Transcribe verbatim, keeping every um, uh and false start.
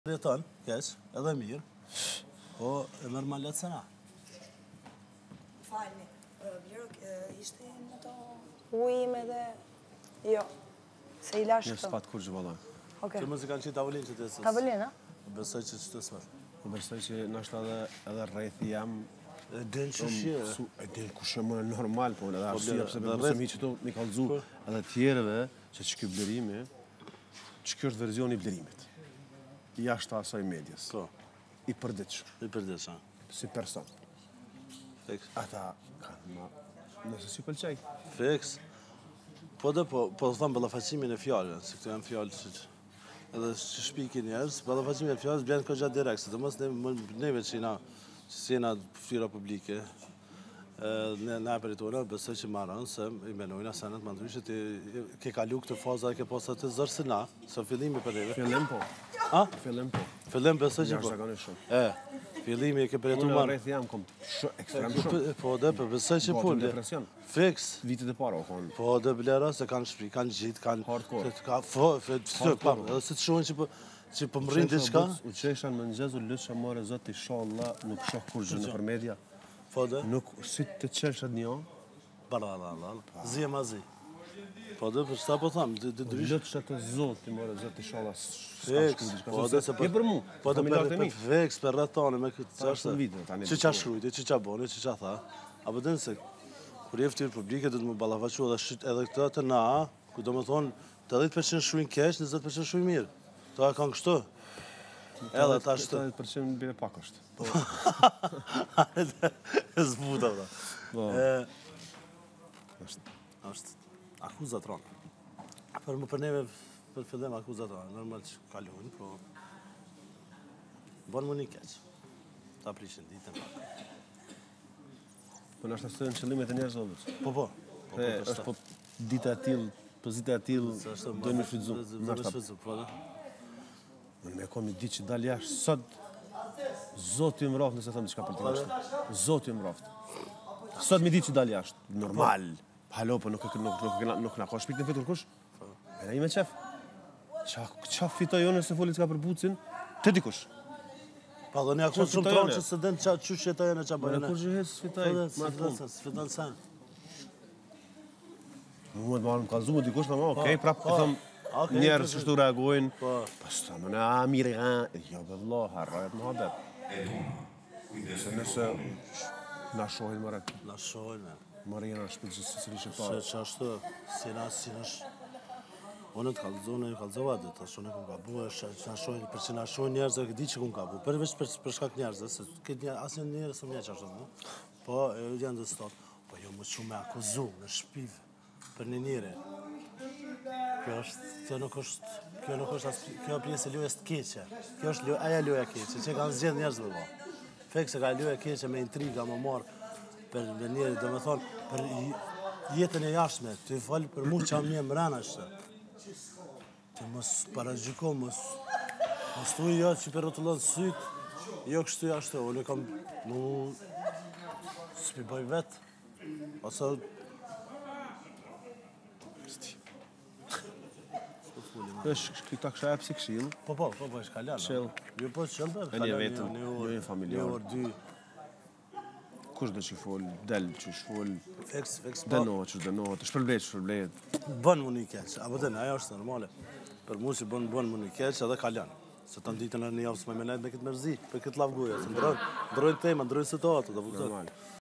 Jeton, keq, edhe mirë, po e merr ma lehtë se na. Falni, Vlero, ishte në to ujim edhe... Jo, se i lash Një këto. s'pat kur që valla. Që mos i kanë qitë tavolinë që të esës. Tavolin, a? Besoj që që të smet. Besoj që nështë edhe, edhe rrethi jam... E din që shje. E din ku shë më normal, po edhe arsye, pse dhe për mëse mi që to mi kalzu edhe tjereve që që kjo blerimi, që kjo është verzioni i blerimit. I jashtë asaj medjes. Po. I përditshëm. I përditshëm. Si person. Fiks. Ata kanë ma... Nëse si pëlqej. Fiks. Po dhe po, po thëmë ballafaqimin e fjallën, se këto janë fjallë që që... Edhe që shpiki njerës, ballafaqimin e fjallës bjenë këgja direkt, se të mos neve që jena, që si jena fyra publike, ne për i tona, besoj që marën, se i menojna senet më ndryshë, ti ke kalu këtë faza dhe ke posa të zërë si na, se fillimi për neve. Fillim po. Ha? Fillim po. Fillim besoj që po. Jashtëzakonisht shumë. E, fillimi e ke për e tu Unë marë. rreth jam kom ekstrem shumë. Po dhe, për besoj që Po, po. të depresion. Fiks. Vitet e para, o konë. Po dhe blera, se kanë shpi, kanë gjitë, kanë... Hardcore. Ka, fo, edhe se të shohin që po... që po më rrinë diçka. U qesha në mëngjes, u lësha more zot inshallah, nuk shoh kur gjë në për media. Po dhe? Nuk si të qelsha një jo. Bara, la, la, la. Zi e ma zi. Po dhe, për shta po thamë, dhe dryshë. Lëtsha të zot, i more zot inshallah. Fiks. Po dhe, se për... Je për mu, po dhe familjarët e mi. Fiks, për rretone, me këtë Ta shumë vite, tani. Që qa shrujti, që qa boni, që qa tha. Apo dhe nëse, kur je ftyrë publike, dhe të më ballafaqu edhe këtë të na, ku do më thonë, tetëdhjetë përqind shruajnë keq, njëzet përqind shruajnë mirë. To e kanë kështu. Edhe ta shtë. tetëdhjetë përqind bire pak është. E zbuta, da. është. është akuzat ronë. Për më për neve, për fillim akuzat ronë. Normal që kaluhin, po... Bonë më një keq. Ta prishin ditën. Po në është të në qëllimet e njerëz odhës. Po, po. Pe, është po dita e tillë, po zita e tillë, do më shfrytzu. Do më shfrytzu, po dhe. Unë me kom i ditë që dalë jashtë, sot, Zoti më raftë nëse thëmë diçka për të nështë. Zoti më raftë. Sot mi ditë që dalë jashtë, normal. Halo, po nuk nuk na ka shpik në fitur kush? E na i me qef. Qa fitoj jo nëse folit s'ka për bucin, të dikush. Pa dhe një akuz shumë tronë që se den që jetoj e në qa Në bëjnë. kur që hesë s'fitoj, ma të punë. S'fitan sen. Mu më të marrë më kalzu më dikush, ma okej, prap të thëmë, njerës që shtu reagojnë. Pas të më në amire, jo be vlo, harrojët më habet. Se nëse na shohin më rek. Na shohin, me. Më rejena shpilë që së rishë Se që ashtu, si na, si na sh... Unë të kalëzu, në kalëzova dhe të shumë e këmë ka bu, që na shohin, për që na shohin njerëz dhe di që këmë ka bu, përveç për shkak njerëz, se këtë njerëz, asë njerëz së mje që ashtu, po janë dhe stotë, po jo më shumë me akuzu në shpiv për një njëre. Kjo është, kjo nuk është, kjo nuk është, kjo pjesë e lojës të keqe, kjo është aja loja keqe, që kanë zgjedh njerëz me bo. Fek se ka loja keqe me intriga, më marë, për njëri, dhe me thonë, për jetën e jashtme, të i falë për mu që am një mrena është. Të mos paragjiko, mos... Mos të ujë që për rëtullon sytë, jo kështu jashtë, unë kam... Mu... S'pi bëj vetë. Ose... Këta kësha e pësi këshilë. Po, po, po, po, shka ljanë. Qëllë. Jo, po, qëllë dhe. E një vetëm, jo një familjarë. Një orë, dy... Kush dhe që folë, delë që shfolë, Feks, feks, po. denohet që denohet, shpërblejt, shpërblejt. Bën më një keq, apo dhe në, ajo është normale. Për mu që bën bën më një keq edhe kaljan. Se të nditën e një javë s'me me nejtë me këtë mërzi, për këtë lavguja. Se ndrojnë tema, ndrojnë situatë, dhe vëzër. Normal.